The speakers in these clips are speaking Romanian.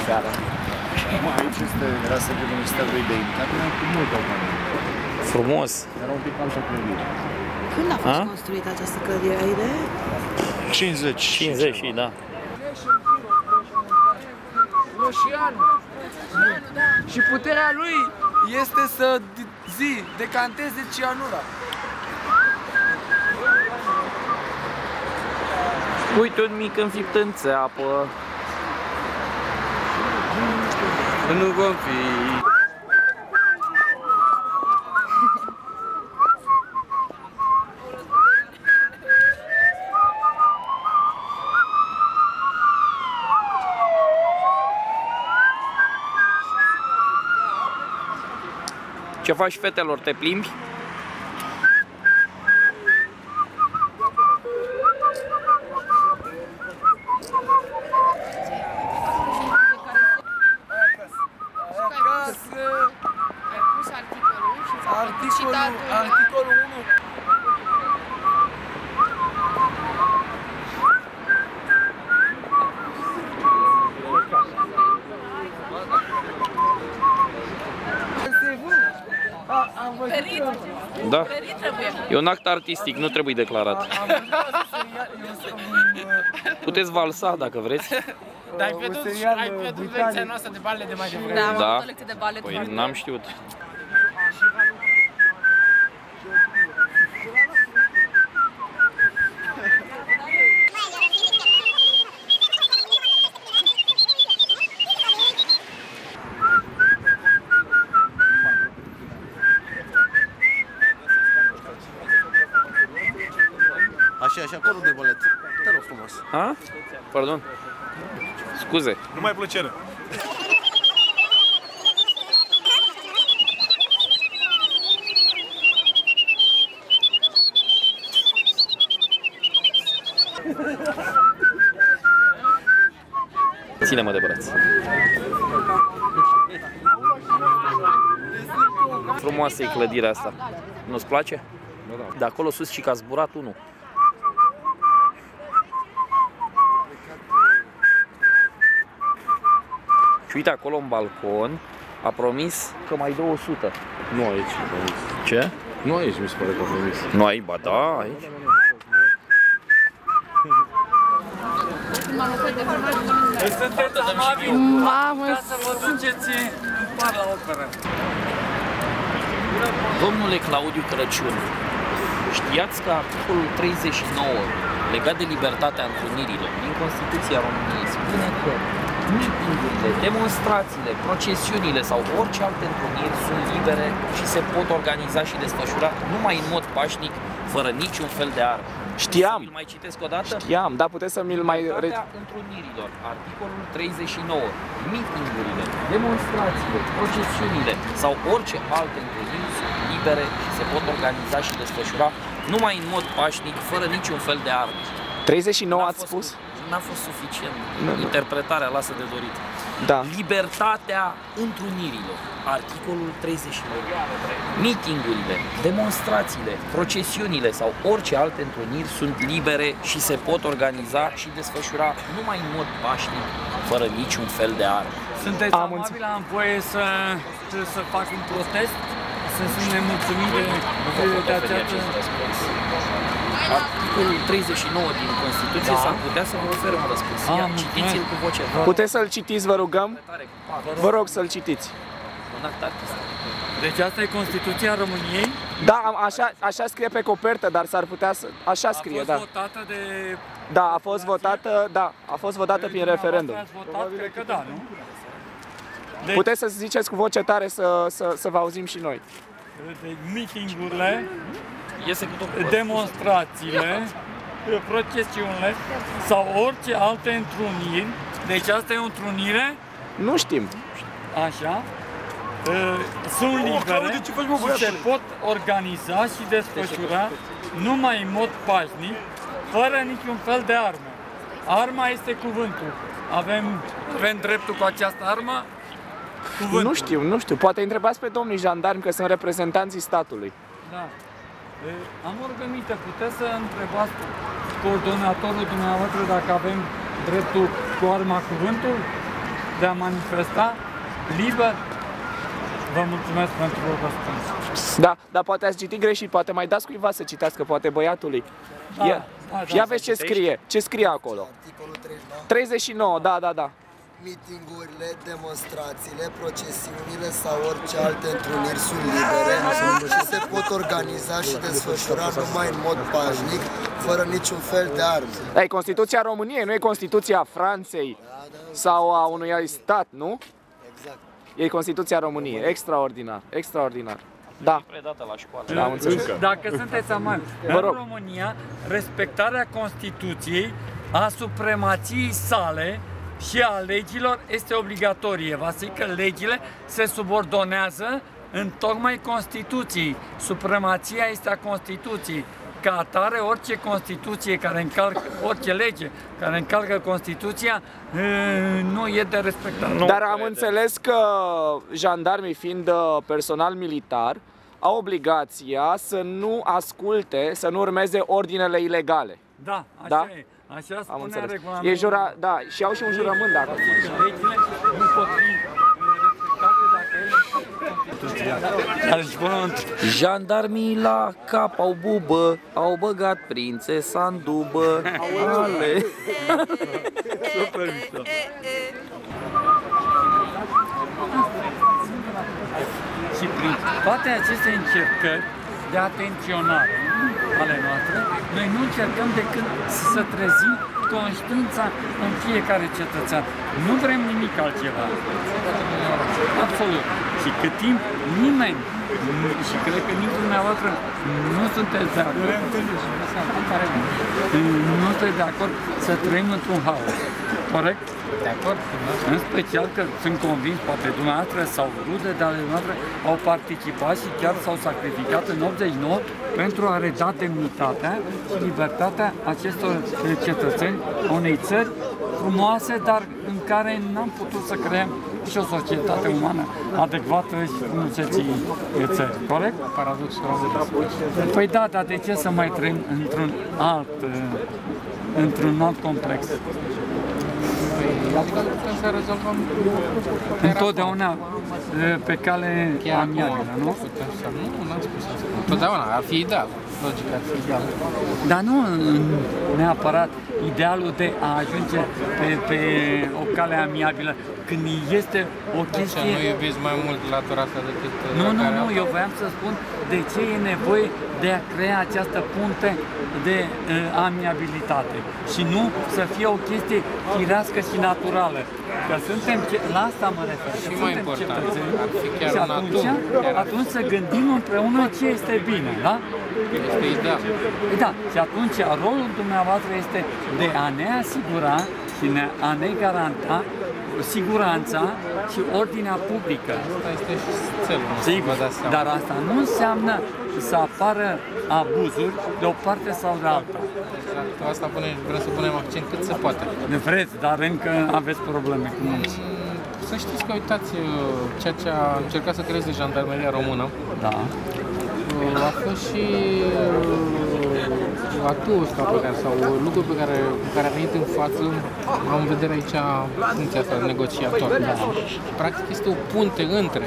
seara. Aici era să vedem Ministerul de Interne cu multă oameni. Frumos. Era un pic altă clădire. Când a fost construită această clădire? Ai idee? 50 și da. Roșian. Și puterea lui este să decanteze cianura. Uite un mic înfiptânțe apă. Nu vom fi. Ce faci, fetelor? Te plimbi? Articolul 1. Da. E un act artistic, nu trebuie declarat. Puteți valsa dacă vreți. Dar ai pierdut lecția noastră de balele de mai devreme. Da, am Da. avut o lecție de balet. Păi n-am știut. Așa, și acolo de bolet. Te rog frumos. Ha? Pardon. Scuze. Numai plăcere. Ține-mă de braț. Frumoasă e clădirea asta. Nu-ți place? De acolo sus și că a zburat unul. Și uite acolo în balcon a promis că mai dă 100. Nu aici, promis. Ce? Nu aici mi se pare că a promis. Nu ai? Ba da, aici. Sunteți amabili. Mamă, Să vă duceți în par la operă. Domnule Claudiu Crăciun, știați că articolul 39 legat de libertatea întrunirilor din Constituția României spune că mitingurile, demonstrațiile, procesiunile sau orice alte întruniri sunt libere și se pot organiza și desfășura numai în mod pașnic, fără niciun fel de armă. Știam. Îl mai citesc o dată? Știam, dar puteți să mi-l mai... Libertatea întrunirilor, articolul 39, mitingurile, demonstrațiile, procesiunile sau orice alte întruniri sunt libere și se pot organiza și desfășura numai în mod pașnic, fără niciun fel de armă. 39 ați spus? N-a fost suficient. Interpretarea lasă de dorit. Da. Libertatea întrunirilor, articolul 39. Mitingurile, demonstrațiile, procesiunile sau orice alte întruniri sunt libere și se pot organiza și desfășura numai în mod pașnic, fără niciun fel de armă. Sunteți amabili, am voie să fac un protest? Să sunt nemulțumit de această... Articolul 39 din Constituție s-ar putea să vă ofere un răspuns. Ia, citiți-l cu voce. Puteți să-l citiți, vă rugăm? Vă rog să-l citiți. Un act artistic. Deci asta e Constituția României? Da, așa scrie pe copertă, dar s-ar putea să... Așa scrie, da. A fost votată de... Da, a fost votată, da, a fost votată prin referendum. Ați votat? Cred că da, nu? Deci, Puteți să ziceți cu voce tare să vă auzim și noi. deci mitingurile, Iese cu tot. demonstrațiile, procesiunile sau orice alte întruniri. Deci asta e o întrunire, Nu știm. așa, sunt libere și se pot organiza și desfășura numai în mod pașnic, fără niciun fel de armă. Arma este cuvântul. Avem dreptul cu această armă? Cuvântul. Nu știu. Poate întrebați pe domnii jandarmi că sunt reprezentanții statului. Da. Am o rugăminte, puteți să întrebați coordonatorul dumneavoastră dacă avem dreptul cu arma cuvântul? de a manifesta liber. Vă mulțumesc pentru răspuns. Da, dar poate ați citit greșit, poate mai dați cuiva să citească, poate băiatului. Da, Ia, da, ia vezi ce scrie, ce scrie acolo. Articolul 39. 39, da. Mitingurile, demonstrațiile, procesiunile sau orice alte întruniri sunt libere și se pot organiza și desfășura numai în mod pașnic, fără niciun fel de arme. Da, e Constituția României, nu e Constituția Franței sau a unui alt stat, nu? Exact. E Constituția României, extraordinar, extraordinar. Da. Predată la școală. Da, am înțeles. Dacă sunteți amanți, în România, respectarea Constituției, a supremației sale și a legilor este obligatorie. Vă zic că legile se subordonează în tocmai Constituției. Supremația este a Constituției. Ca atare, orice Constituție care încalcă, orice lege care încalcă Constituția, nu e de respectat. Dar am înțeles că jandarmii, fiind personal militar, au obligația să nu asculte, să nu urmeze ordinele ilegale. Da, așa Da? e. Așa Am spune înțeles. regulamentul. Da, și au și un jurământ dacă. Legile nu pot fi respectate dacă ele încalcă Constituția. Jandarmii la cap au bubă, au băgat prințesa în dubă. Ale. Super mișto. Și prin toate aceste încercări de atenționare ale noastre, noi nu încercăm decât să trezim conștiința în fiecare cetățean. Nu vrem nimic altceva. Absolut. Și cât timp nimeni, și cred că nici dumneavoastră nu sunteți de acord, nu sunteți de acord să trăim într-un haos. Corect? De acord? În special că sunt convins, poate dumneavoastră sau rude de ale dumneavoastră au participat și chiar s-au sacrificat în 89 pentru a reda demnitatea și libertatea acestor cetățeni unei țări frumoase, dar în care n-am putut să creăm și o societate umană adecvată și frumuseții țării. Corect? Paradoxul românesc. Păi da, dar de ce să mai trăim într-un alt complex? Adică putem să rezolvăm întotdeauna pe cale amiabilă, nu? Nu, n-am spus asta. Întotdeauna, ar fi ideal. Logic, ar fi ideal. Dar nu neapărat idealul de a ajunge pe o cale amiabilă, când este o chestie... Nu iubiți mai mult latura asta decât... Nu, eu voiam să spun de ce e nevoie de a crea această punte de amiabilitate și nu să fie o chestie firească și naturală. Că suntem, la asta mă refer, și mai important, ar fi chiar și atunci să gândim împreună ce este bine, da? Este ideal. Da, și atunci rolul dumneavoastră este de a ne asigura și a ne garanta siguranța și ordinea publică. Asta este și țelul. Sigur, dar asta nu înseamnă să apară abuzuri de o parte sau de alta. Exact, asta vrem să punem accent cât se poate. Ne vreți, dar încă aveți probleme cu mulți. Să știți că, uitați, ceea ce a încercat să creeze Jandarmeria Română, da, a fost și atul ăsta pe care, sau lucruri cu care a venit în față, am în vedere aici funcția asta de negociator. Da. Practic este o punte între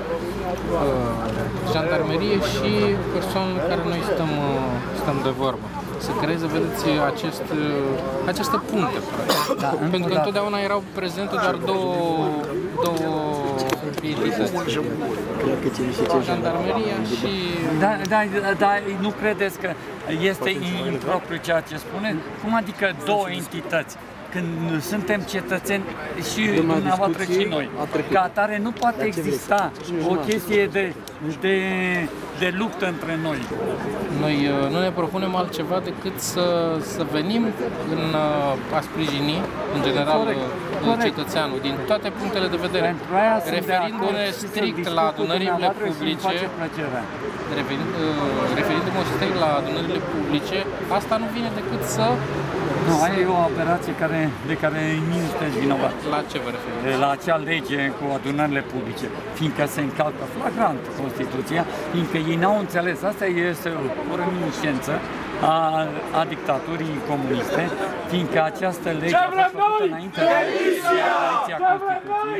jandarmerie și persoanele care noi stăm de vorbă. Să creeze, vedeți, această punte. Da, pentru că întotdeauna erau prezente doar două entități. Jandarmeria și... Da, nu credeți că este impropriu ceea ce spune? Cum adică două entități? Când suntem cetățeni și dumneavoastră și noi. Ca atare nu poate exista o chestie de luptă între noi. Noi nu ne propunem altceva decât să venim în a sprijini, în general, cetățeanul, din toate punctele de vedere. Referindu-ne strict la adunările publice, referindu-mă strict la adunările publice, asta nu vine decât să... Nu, aia e o operație de care nu sunteți vinovat. La ce vă referiți? La acea lege cu adunările publice, fiindcă se încalcă flagrant Constituția, fiindcă ei n-au înțeles, asta este o reminiscență a dictaturii comuniste, fiindcă această lege a fost făcută înainte de apariția Constituției.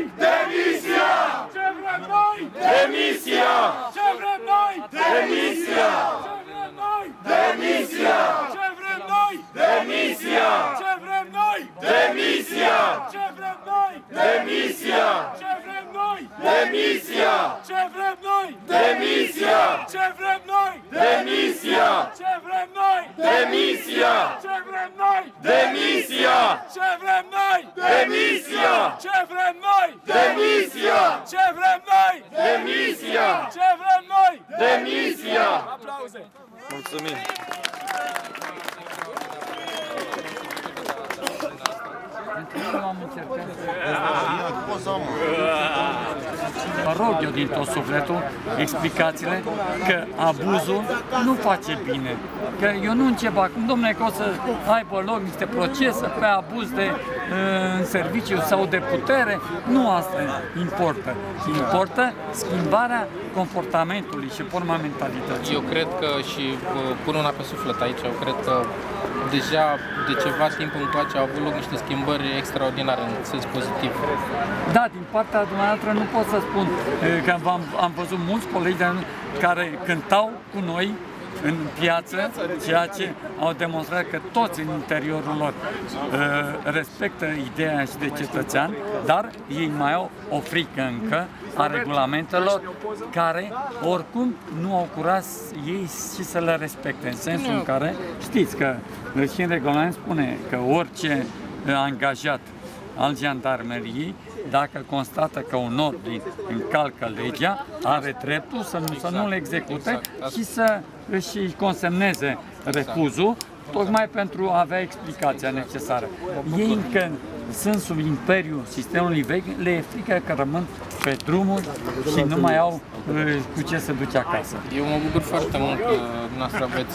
Demisia! Ce vrem noi? Demisia! Ce vrem noi? Demisia! Ce vrem noi? Demisia! Ce vrem noi? Demisia! Ce vrem noi? Demisia! Ce vrem noi? Demisia! Ce vrem noi? Demisia! Ce vrem noi? Demisia! Ce vrem noi? Demisia! Aplauze! Mulțumim! Nu am încercat. Mă rog eu din tot sufletul explicațiile că abuzul nu face bine. Că eu nu încep acum, domnule, că o să aibă loc niște procese pe abuz în serviciu sau de putere. Nu asta importă. Importă schimbarea comportamentului și forma mentalității. Eu cred că și pun una pe suflet aici, eu cred că deja de ceva timp încoace au avut loc niște schimbări extraordinare în sens pozitiv. Da, din partea dumneavoastră nu pot să spun că am văzut mulți colegi care cântau cu noi în piață, ceea ce au demonstrat că toți în interiorul lor respectă ideea și de cetățean, dar ei mai au o frică încă a regulamentelor care oricum nu au curaj ei și să le respecte, în sensul în care știți că și în regulament spune că orice angajat al jandarmeriei, dacă constată că un ordin încalcă legea, are dreptul să nu-l execute și să își consemneze refuzul, tocmai pentru a avea explicația necesară. Ei încă sunt sub imperiul sistemului vechi, le e frică că rămân pe drumuri și nu mai au cu ce să duce acasă. Eu mă bucur foarte mult că dumneavoastră aveți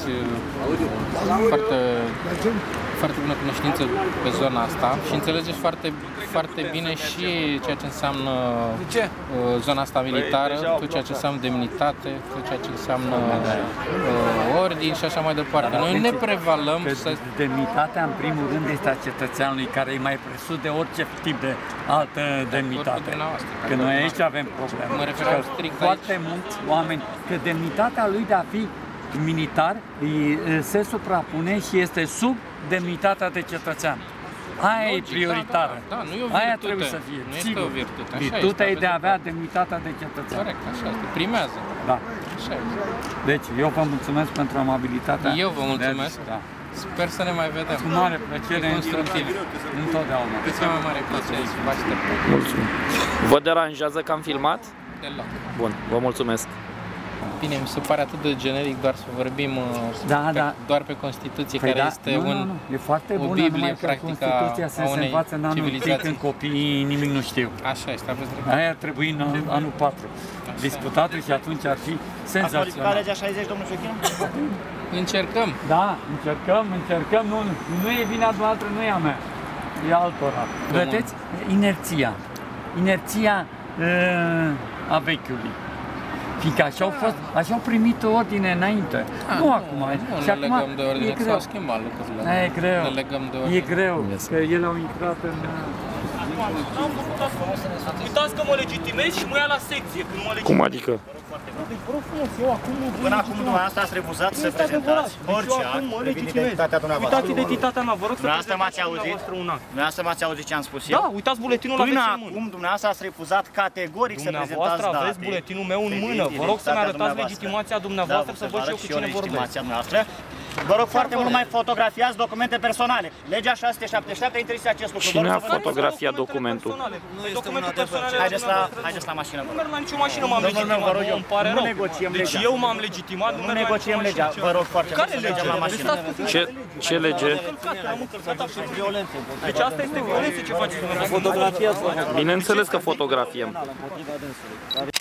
foarte bună cunoștință pe zona asta și înțelegeți foarte bine și ceea ce înseamnă zona asta militară, tot ceea ce înseamnă demnitate, tot ceea ce înseamnă ordin și așa mai departe. Noi ne prevalăm să... Demnitatea, în primul rând, este a cetățeanului, care e mai presus de orice tip de altă demnitate. Că noi aici avem probleme. Mă referam strict foarte mulți oameni, că demnitatea lui de a fi militar se suprapune și este sub demnitatea de cetățean. Aia e prioritară. Da, nu e o virtute. Aia trebuie să fie. Nu este o virtute. Virtutea e de a avea demnitatea de cetățean. Corect, așa este. Primează. Da. Așa este. Deci, eu vă mulțumesc pentru amabilitatea. Eu vă mulțumesc. Da. Sper să ne mai vedem. Cu mare plăcere, întotdeauna. Cu cea mai mare plăcere și vă aștept. Mulțumim. Vă deranjează că am filmat? Deloc. Bun, vă mulțumesc. Bine, mi se pare atât de generic doar să vorbim doar pe Constituție, care este e foarte bună, o Biblie, numai că practica Constituția se învață în anul 1 când copiii nimic nu știu. Așa este, aveți dreptate. Aia ar trebui în anul 4. Discutatul și atunci ar fi senzațional. Ați modificat legea 60, domnul Șechinu? Încercăm. Da, încercăm, nu e vina dumneavoastră, nu e a mea, e altora. Vedeți? Inerția a vechiului. Fiindcă așa au primit ordine înainte. Nu acum. Nu ne legăm de ordine, că s-au schimbat lucrurile. E greu. Ne legăm de ordine. E greu, că ele au intrat în... Uitați că mă legitimez și mă ia la secție când mă legitimez. Cum adică? Până acum dumneavoastră ați refuzat să prezentați orice act privind identitatea dumneavoastră. Uitați identitatea mea, vă rog să Dumneavoastră m-ați auzit? Dumneavoastră m-ați auzit ce am spus eu? Da, uitați buletinul, Până aveți în mână. acum dumneavoastră ați refuzat categoric să prezentați date. Dumneavoastră aveți buletinul meu în mână. Vă rog să-mi arătați legitimația dumneavoastră să văd și eu cu cine vorbesc. Vă rog foarte mult, nu mai fotografiați documente personale. Legea 677 interzice acest lucru. Cine a fotografiat documentul? Documente personale. Haideți la mașină. Nu merg la nicio mașină, m-am legitimat, îmi pare rău. Deci eu m-am legitimat, nu merg la nicio mașină. Vă rog foarte mult. Care lege? La mașină. Ce lege? Am încălcat așa. Deci asta este violență ce faceți dumneavoastră. Bineînțeles că fotografiem.